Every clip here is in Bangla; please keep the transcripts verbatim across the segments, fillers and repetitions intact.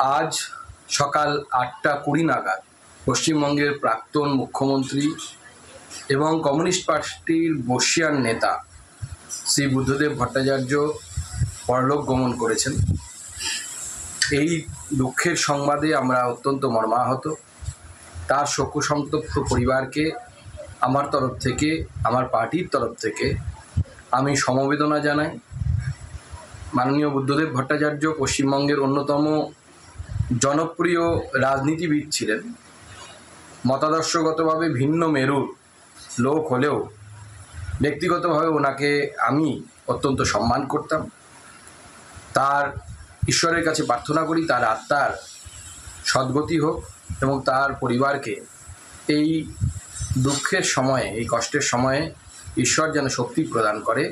আজ সকাল আটটা কুড়ি নাগাদ পশ্চিমবঙ্গের প্রাক্তন মুখ্যমন্ত্রী এবং কমিউনিস্ট পার্টির বর্ষীয়ান নেতা শ্রী বুদ্ধদেব ভট্টাচার্য পরলোক গমন করেছেন। এই দুঃখের সংবাদে আমরা অত্যন্ত মর্মাহত। তার শোকসন্তপ্ত পরিবারকে আমার তরফ থেকে, আমার পার্টির তরফ থেকে আমি সমবেদনা জানাই। মাননীয় বুদ্ধদেব ভট্টাচার্য পশ্চিমবঙ্গের অন্যতম জনপ্রিয় রাজনীতিবিদ ছিলেন। মতাদর্শগতভাবে ভিন্ন মেরুর লোক হলেও ব্যক্তিগতভাবে ওনাকে আমি অত্যন্ত সম্মান করতাম। তার ঈশ্বরের কাছে প্রার্থনা করি তার আত্মার সদ্গতি হোক এবং তার পরিবারকে এই দুঃখের সময়ে, এই কষ্টের সময়ে ঈশ্বর যেন শক্তি প্রদান করে।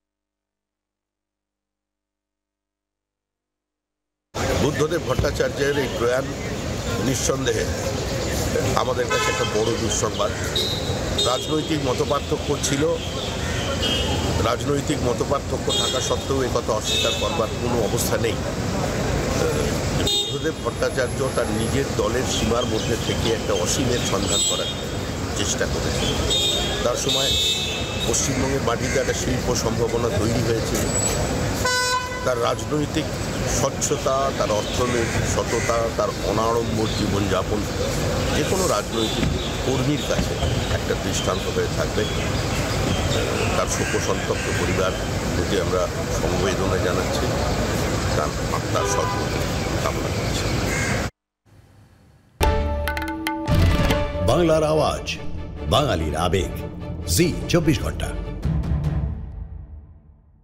বুদ্ধদেব ভট্টাচার্যের এই প্রয়াণ নিঃসন্দেহে আমাদের কাছে একটা বড় দুঃসংবাদ। রাজনৈতিক মতপার্থক্য ছিল, রাজনৈতিক মতপার্থক্য থাকা সত্ত্বেও এ কথা অস্বীকার করবার কোনো অবস্থা নেই। বুদ্ধদেব ভট্টাচার্য তার নিজের দলের সীমার মধ্যে থেকে একটা অসীমের সন্ধান করার চেষ্টা করেছিল। তার সময় পশ্চিমবঙ্গের মাটিতে একটা শিল্প সম্ভাবনা তৈরি হয়েছিল। তার রাজনৈতিক স্বচ্ছতা, তার অর্থনৈতিক সততা, তার অনাড়ম্বর জীবনযাপন যে কোনো রাজনৈতিক কর্মীর কাছে একটা দৃষ্টান্ত হয়ে থাকবে। তার শোকসন্তপ্ত পরিবার প্রতি আমরা সমবেদনা জানাচ্ছি, তার আত্মার সদ্গতি কামনা করছি। বাংলার আওয়াজ, বাঙালির আবেগ, জি চব্বিশ ঘন্টা।